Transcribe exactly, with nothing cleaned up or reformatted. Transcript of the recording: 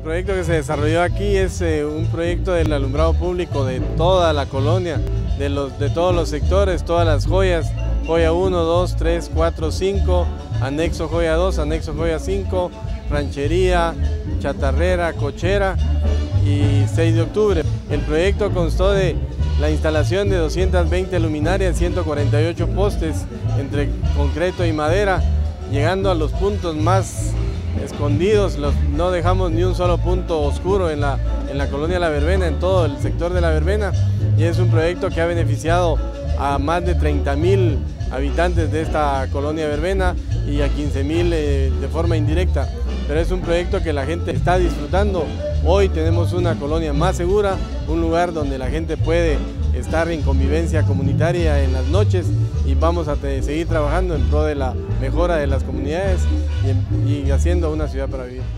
proyecto que se desarrolló aquí es eh, un proyecto del alumbrado público de toda la colonia, de, los, de todos los sectores, todas las joyas, joya uno, dos, tres, cuatro, cinco, anexo joya dos, anexo joya cinco, ranchería, chatarrera, cochera y seis de octubre. El proyecto constó de la instalación de doscientas veinte luminarias, ciento cuarenta y ocho postes entre concreto y madera, llegando a los puntos más escondidos. Los, no dejamos ni un solo punto oscuro en la, en la colonia La Verbena, en todo el sector de La Verbena, y es un proyecto que ha beneficiado a más de treinta mil habitantes de esta colonia verbena y a quince mil eh, de forma indirecta, pero es un proyecto que la gente está disfrutando. Hoy tenemos una colonia más segura, un lugar donde la gente puede estar en convivencia comunitaria en las noches, y vamos a seguir trabajando en pro de la mejora de las comunidades y, en, y haciendo una ciudad para vivir.